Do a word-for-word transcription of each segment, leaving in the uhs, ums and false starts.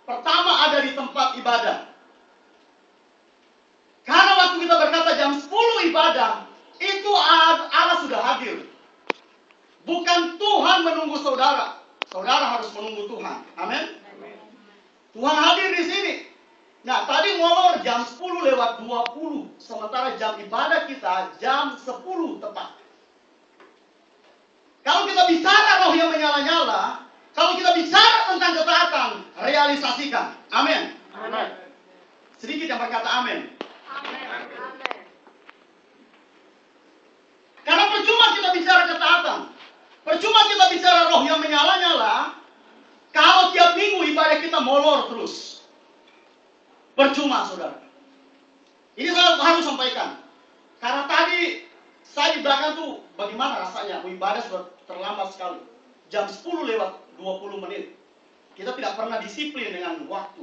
pertama ada di tempat ibadah. Karena waktu kita berkata jam sepuluh ibadah, itu Allah sudah hadir. Bukan Tuhan menunggu saudara. Saudara harus menunggu Tuhan. Amin. Tuhan hadir di sini. Nah, tadi ngomong jam sepuluh lewat dua puluh. Sementara jam ibadah kita jam sepuluh tepat. Kalau kita bicara roh yang menyala-nyala, kalau kita bicara tentang ketaatan, realisasikan. Amin. Amin. Sedikit yang berkata amin. Amin. Karena percuma kita bicara ketaatan, percuma kita bicara roh yang menyala-nyala, kalau tiap minggu ibadah kita molor terus. Percuma, saudara. Ini saya harus sampaikan. Karena tadi saya di belakang tuh bagaimana rasanya, ibadah sudah terlambat sekali. Jam sepuluh lewat dua puluh menit. Kita tidak pernah disiplin dengan waktu.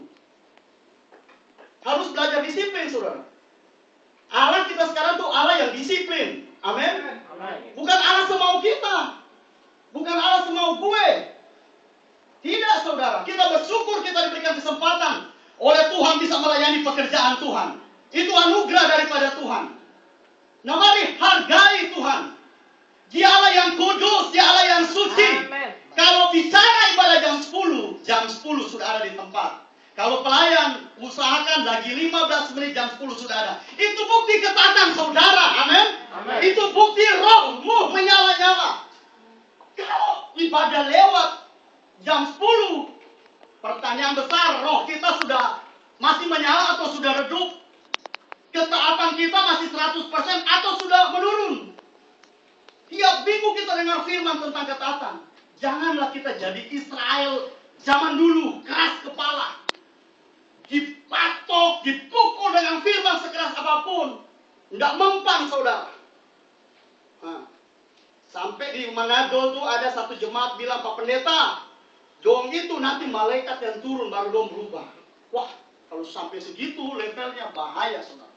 Harus belajar disiplin, saudara. Allah kita sekarang tuh Allah yang disiplin. Amin. Bukan Allah semau kita. Bukan Allah semau gue. Tidak, saudara. Kita bersyukur kita diberikan kesempatan oleh Tuhan bisa melayani pekerjaan Tuhan. Itu anugerah daripada Tuhan. Nah, mari hargai Tuhan. Dia Allah yang kudus, Dia Allah yang suci. Amen. Kalau bicara ibadah jam sepuluh, jam sepuluh sudah ada di tempat. Kalau pelayan usahakan lagi lima belas menit, jam sepuluh sudah ada. Itu bukti ketaatan saudara. Amin. Amen. Itu bukti rohmu menyala-nyala. Kalau ibadah lewat jam sepuluh, pertanyaan besar, roh kita sudah masih menyala atau sudah redup? Ketaatan kita masih seratus persen atau sudah menurun? Tiap minggu kita dengar firman tentang ketaatan. Janganlah kita jadi Israel zaman dulu, keras kepala. Dipatok, dipukul dengan firman sekeras apapun. Tidak mempan, saudara. Nah, sampai di Manado tuh ada satu jemaat bilang, Pak Pendeta, dong itu nanti malaikat yang turun baru dong berubah. Wah, kalau sampai segitu levelnya bahaya, saudara.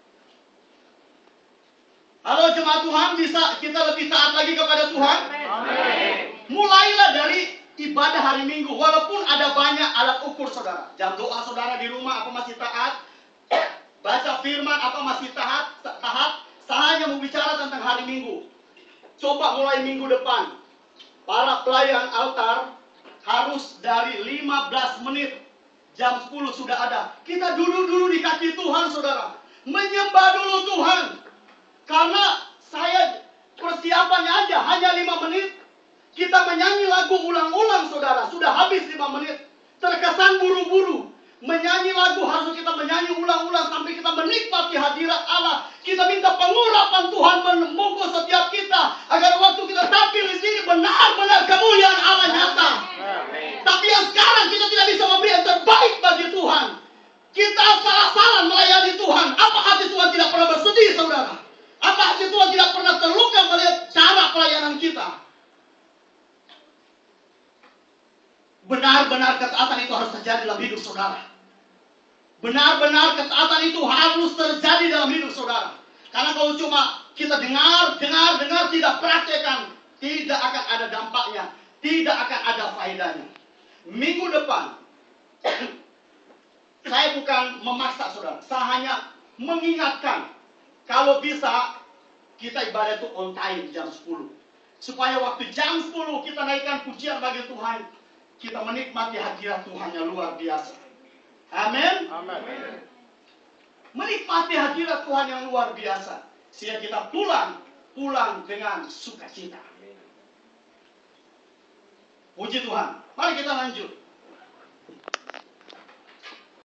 Halo jemaat Tuhan, bisa kita lebih taat lagi kepada Tuhan? Amin. Mulailah dari ibadah hari Minggu. Walaupun ada banyak alat ukur, saudara. Jam doa saudara di rumah apa masih taat? Baca firman apa masih taat? Taat. Saya hanya mau bicara tentang hari Minggu. Coba mulai minggu depan. Para pelayan altar harus dari lima belas menit. Jam sepuluh sudah ada. Kita duduk dulu di kaki Tuhan, saudara. Menyembah dulu Tuhan. Karena saya persiapannya aja hanya lima menit. Kita menyanyi lagu ulang-ulang, saudara. Sudah habis lima menit. Terkesan buru-buru. Menyanyi lagu harus kita menyanyi ulang-ulang sampai kita menikmati hadirat Allah. Kita minta pengurapan Tuhan membungkus setiap kita. Agar waktu kita tampil di sini benar-benar kemuliaan Allah nyata. Tapi yang sekarang kita tidak bisa memberi yang terbaik bagi Tuhan. Kita salah-salah melayani Tuhan. Apa hati Tuhan tidak pernah bersedih, saudara? Apa hati Tuhan tidak pernah terluka melihat cara pelayanan kita? Benar-benar ketaatan itu harus terjadi dalam hidup saudara. Benar-benar ketaatan itu harus terjadi dalam hidup saudara. Karena kalau cuma kita dengar, dengar, dengar, tidak praktekkan, tidak akan ada dampaknya. Tidak akan ada faedahnya. Minggu depan, saya bukan memaksa saudara. Saya hanya mengingatkan. Kalau bisa, kita ibadah itu on time jam sepuluh. Supaya waktu jam sepuluh kita naikkan pujian bagi Tuhan. Kita menikmati hadirat Tuhan yang luar biasa. Amin. Amin. Menikmati hadirat Tuhan yang luar biasa. Sehingga kita pulang, pulang dengan sukacita. Puji Tuhan. Mari kita lanjut.